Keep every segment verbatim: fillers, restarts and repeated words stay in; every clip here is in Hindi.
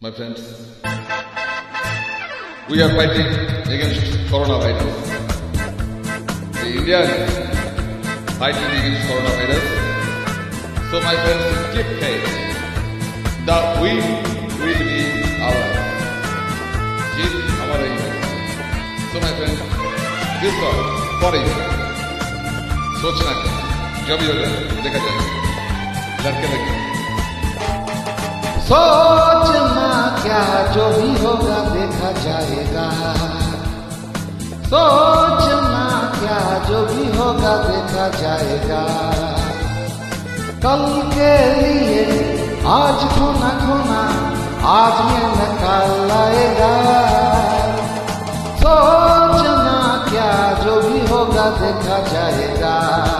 My friends, we are fighting against coronavirus. The Indians fighting against coronavirus. So my friends, keep faith. The win will be ours. Keep our aim. So my friends, this one for you. सोचना जो भी होगा देखा जाएगा, लड़के लगे सोचना क्या जो भी होगा देखा जाएगा, सोचना क्या जो भी होगा देखा जाएगा। कल के लिए आज खोना खोना आज में निकाल लाएगा। सोचना क्या जो भी होगा देखा जाएगा।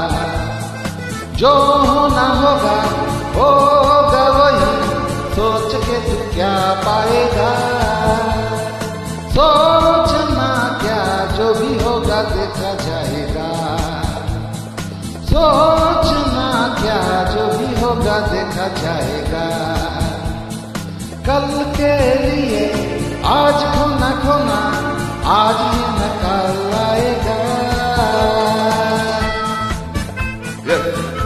जो होना होगा होगा वही, सोच के तू क्या पाएगा। सोचना क्या जो भी होगा देखा जाएगा। सोचना क्या जो भी होगा देखा जाएगा। कल के लिए आज खोना खोना आज ये निकाल लाएगा। yes.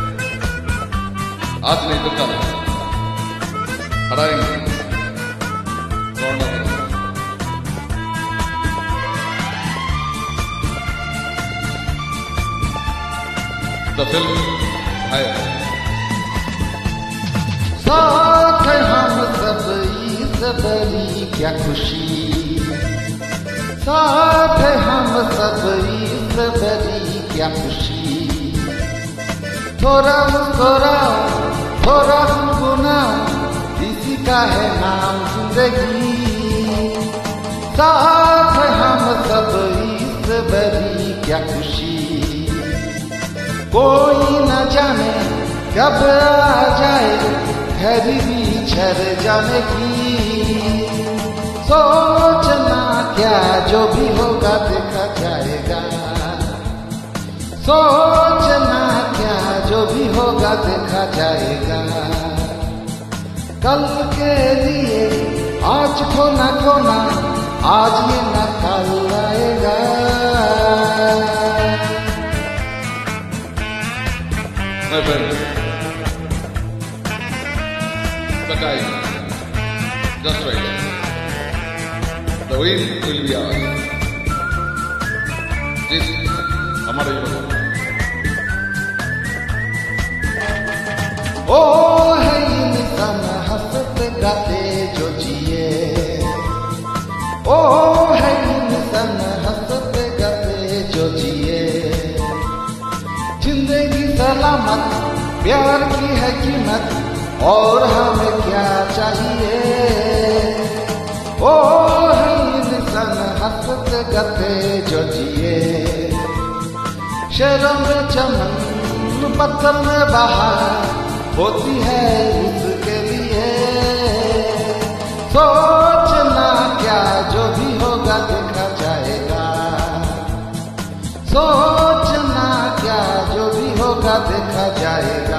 आज नहीं तो कल हराएंगे कोरोना वायरस। The film है साथ हम सब इस बड़ी क्या खुशी, साथ हम सब इस बड़ी क्या खुशी। थोड़ा मुस्कुराओ थोड़ा गुनगुनाओ इसी का है नाम जिंदगी। साथ हम सब इस बड़ी क्या खुशी। कोई न जाने कब आ जाए घर भी छर जाने की। सोचना क्या जो भी होगा देखा जाएगा। सोचना क्या जो भी होगा देखा जाएगा। कल के लिए आज खोना खोना आज ये निकाल लाएगा। My friends, the time, just right. The win will be ours. This हमारा ही होगा। ओ है इंसान हंसते गाते जो जिए। ओ है इंसान हंसते गाते जो जिए। जिंदगी सलामत प्यार की है कीमत और हमें क्या चाहिए। ओ है इंसान हंसते गाते जो जिए। शहरों में चमन पत्थर में बहार होती है उसके लिए। सोचना क्या जो भी होगा देखा जाएगा। सोचना क्या जो भी होगा देखा जाएगा।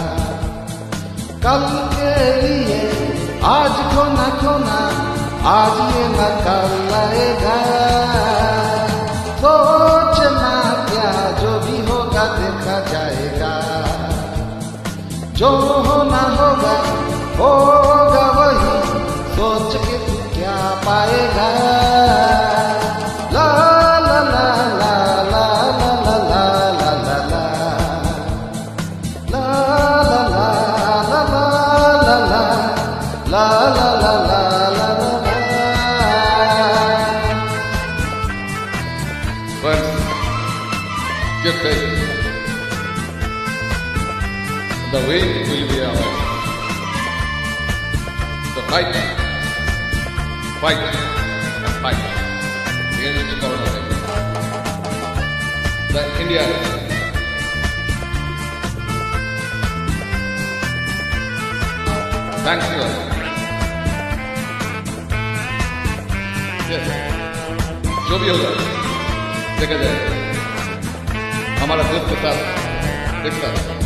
कल के लिए आज खोना खोना आज ये निकाल लाएगा। सोचना क्या जो भी होगा देखा जाएगा। जो होना होगा होगा वही, सोच के तू क्या पाएगा। ला ला ला ला ला ला ला ला ला ला ला ला ला ला ला ला ला ला ला। Friends, keep faith. The win will be ours. So fight, fight, and fight against coronavirus. The India, thanks you all. Yes, जो भी होगा देखा जाएगा। हमारा दोस्त के साथ एक साथ